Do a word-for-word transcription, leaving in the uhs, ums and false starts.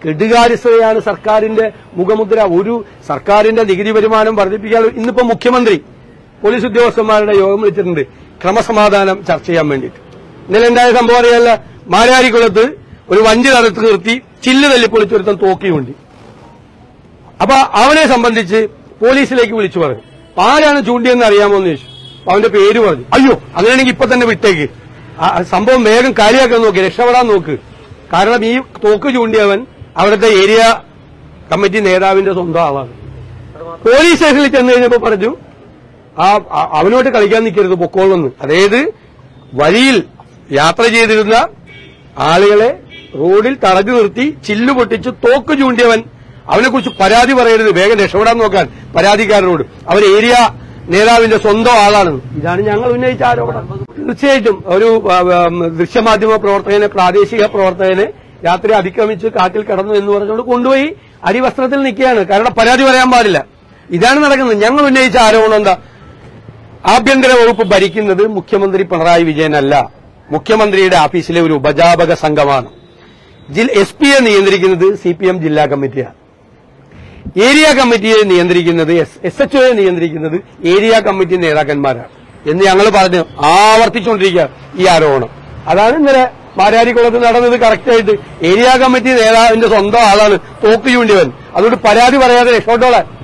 കെടുകാര്യസ്ഥതയാണ് സർക്കാരിന്റെ മുഖമുദ്ര. ഒരു സർക്കാരിന്റെ നികുതി വരുമാനം വർദ്ധിപ്പിക്കാൻ ഇന്നിപ്പോ മുഖ്യമന്ത്രി പോലീസ് ഉദ്യോഗസ്ഥന്മാരുടെ യോഗം വിളിച്ചിട്ടുണ്ട് ക്രമസമാധാനം ചർച്ച ചെയ്യാൻ വേണ്ടിയിട്ട്. ഇന്നലെ ഉണ്ടായ സംഭവം അറിയാല്ല, മാരാരിക്കുളത്ത് ഒരു വഞ്ചി തടുത്ത് നിർത്തി ചില്ല് തല്ലിപ്പൊളിച്ചൊരുത്തൻ തോക്കിയുണ്ട്. അപ്പൊ അവനെ സംബന്ധിച്ച് പോലീസിലേക്ക് വിളിച്ചു പറഞ്ഞു. ആരാണ് ചൂണ്ടിയെന്ന് അറിയാമോ എന്ന് ചോദിച്ചു. അവന്റെ പേര് പറഞ്ഞു. അയ്യോ, അങ്ങനെയാണെങ്കിൽ ഇപ്പൊ തന്നെ വിട്ടേക്ക്, സംഭവം വേഗം കാര്യമാക്കാൻ നോക്ക്, രക്ഷപ്പെടാൻ നോക്ക്. കാരണം ഈ തോക്ക് ചൂണ്ടിയവൻ അവിടുത്തെ ഏരിയ കമ്മിറ്റി നേതാവിന്റെ സ്വന്തം ആളാണ്. പോലീസ് സ്റ്റേഷനിൽ ചെന്ന് കഴിഞ്ഞപ്പോ പറഞ്ഞു ആ അവനോട്ട് കളിക്കാൻ നിൽക്കരുത്, പൊക്കോളെന്ന്. അതായത് വഴിയിൽ യാത്ര ചെയ്തിരുന്ന ആളുകളെ റോഡിൽ തടഞ്ഞു നിർത്തി ചില്ലു പൊട്ടിച്ച് തോക്ക് ചൂണ്ടിയവൻ അവനെക്കുറിച്ച് പരാതി പറയരുത്, വേഗം രക്ഷപ്പെടാൻ നോക്കാൻ പരാതിക്കാരനോട്. അവൻ ഏരിയ നേതാവിന്റെ സ്വന്തം ആളാണ്. ഇതാണ് ഞങ്ങൾ ഉന്നയിച്ച ആരോപണം. തീർച്ചയായിട്ടും ഒരു ദൃശ്യമാധ്യമ പ്രവർത്തകനെ, പ്രാദേശിക പ്രവർത്തകനെ രാത്രി അതിക്രമിച്ച് കാട്ടിൽ കടന്നു എന്ന് പറഞ്ഞുകൊണ്ട് കൊണ്ടുപോയി അരിവസ്ത്രത്തിൽ നിൽക്കുകയാണ്. കാരണം പരാതി പറയാൻ പാടില്ല. ഇതാണ് നടക്കുന്നത്. ഞങ്ങൾ ഉന്നയിച്ച ആരോപണം എന്താ? ആഭ്യന്തര വകുപ്പ് ഭരിക്കുന്നത് മുഖ്യമന്ത്രി പിണറായി വിജയനല്ല, മുഖ്യമന്ത്രിയുടെ ഓഫീസിലെ ഒരു ഉപജാപക സംഘമാണ്. എസ് പിയെ നിയന്ത്രിക്കുന്നത് സി പി എം ജില്ലാ കമ്മിറ്റിയാണ്. ഏരിയ കമ്മിറ്റിയെ നിയന്ത്രിക്കുന്നത് എസ് എച്ച് ഒയെ നിയന്ത്രിക്കുന്നത് ഏരിയ കമ്മിറ്റി നേതാക്കന്മാരാണ് എന്ന് ഞങ്ങൾ പറഞ്ഞു ആവർത്തിച്ചുകൊണ്ടിരിക്കുക ഈ ആരോപണം. അതാണ് ഇന്നലെ മാരാരിക്കുളത്ത് നടന്നത്. കറക്റ്റായിട്ട് ഏരിയ കമ്മിറ്റി നേതാവിന്റെ സ്വന്തം ആളാണ് തോക്ക് ചൂണ്ടിയവൻ. അതുകൊണ്ട് പരാതി പറയാതെ രക്ഷപ്പെട്ടോളാൻ